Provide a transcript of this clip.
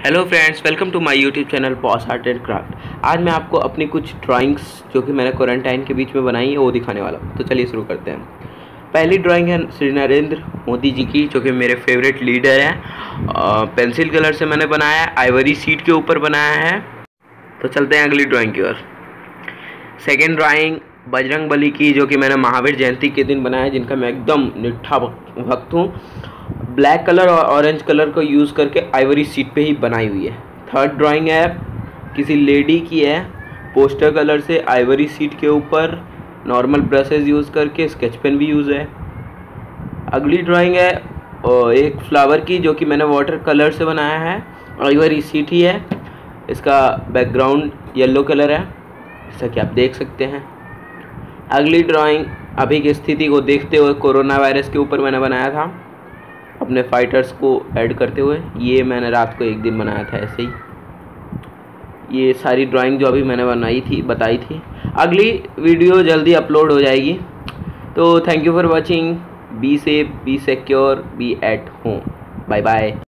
Hello friends, welcome to my YouTube channel Paws art and craft. आज मैं आपको अपनी कुछ ड्राइंग्स जो कि मैंने क्वारंटाइन के बीच में बनाई है वो दिखाने वाला हूँ। तो चलिए शुरू करते हैं। पहली ड्राइंग है श्री नरेंद्र मोदी जी की, जो कि मेरे फेवरेट लीडर हैं। पेंसिल कलर से मैंने बनाया है, आइवरी शीट के ऊपर बनाया है। तो चलते हैं अगली ड्राइंग की ओर। सेकेंड ड्राइंग बजरंग बली की, जो कि मैंने महावीर जयंती के दिन बनाया है, जिनका मैं एकदम निठा भक्त हूँ। ब्लैक कलर और ऑरेंज कलर को यूज़ करके आइवरी शीट पे ही बनाई हुई है। थर्ड ड्राइंग है किसी लेडी की है, पोस्टर कलर से आइवरी शीट के ऊपर नॉर्मल ब्रशेज यूज़ करके, स्केच पेन भी यूज़ है। अगली ड्राइंग है एक फ्लावर की, जो कि मैंने वाटर कलर से बनाया है, आइवरी शीट ही है। इसका बैकग्राउंड येलो कलर है, जैसा कि आप देख सकते हैं। अगली ड्राइंग अभी की स्थिति को देखते हुए कोरोना वायरस के ऊपर मैंने बनाया था, अपने फाइटर्स को ऐड करते हुए। ये मैंने रात को एक दिन बनाया था ऐसे ही। ये सारी ड्राइंग जो अभी मैंने बताई थी। अगली वीडियो जल्दी अपलोड हो जाएगी। तो thank you for watching. Be safe, be secure, be at home. Bye bye.